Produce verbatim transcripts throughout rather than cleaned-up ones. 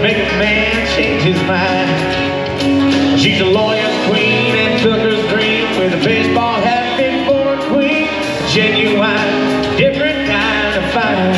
make a man change his mind. She's a lawyer's queen and took her dream with a baseball hat fit for a queen. Genuine, different kind of fine.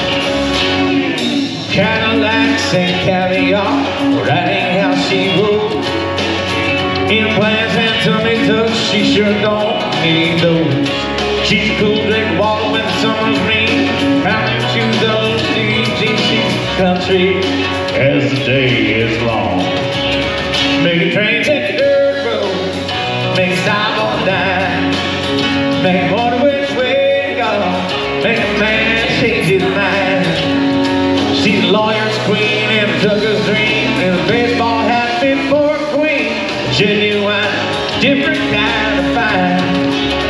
Cadillacs and caviar, that ain't how she rolls. Implants and tummy tucks, she sure don't need those. She's a cool drink water when the summer's mean. Pounding shoes those D G, she's country as the day is long. Make a train take the dirt road, make a stop on the dime, make a wonder which way to go, make a man change his mind. She's a lawyer's queen and a trucker's dream, and a baseball hat fit for a queen. Genuine, different kind of fine.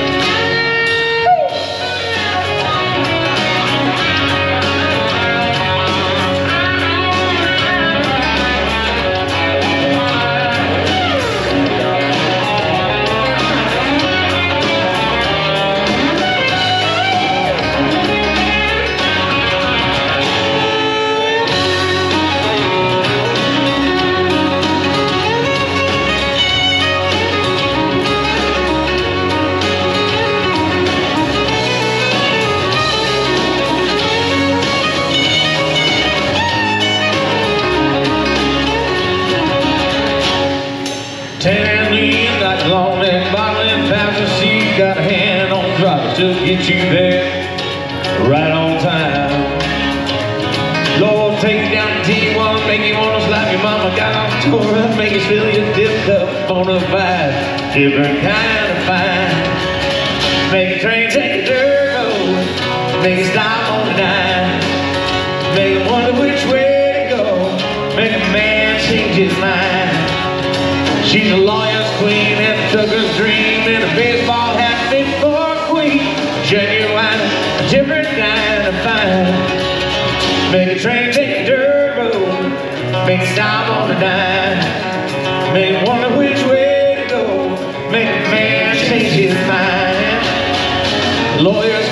Tan lean, got long neck, bottling passenger seat, got a hand on the throttle to get you there, right on time. Lord, take you down to T one, make you wanna slap your mama, got off the tour up, make you spill your dip cup on a vibe, different kind of fine. Make a train take a dirt road, make a stop on the dime, make a wonder which way to go, make a man change his mind. She's a lawyer's queen and a trucker's dream, and a baseball hat fit for a queen. Genuine, different kind of fine. Make a train take a dirt road, make a stop on the dime, make a wonder which way to go, make a man change his mind. Lawyer's